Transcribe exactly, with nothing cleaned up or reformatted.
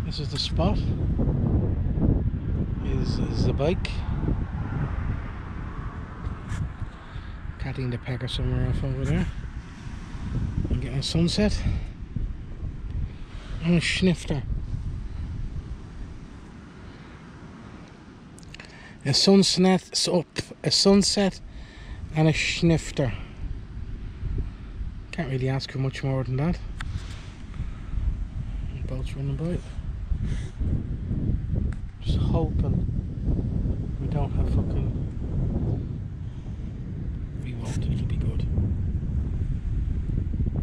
This is the spot. Is is the bike. Cutting the pecker somewhere off over there. I'm getting a sunset. And a snifter. A sunset up, a sunset and a snifter. Can't really ask for much more than that. Boats running by. Just hoping we don't have fucking. We won't. It'll be good.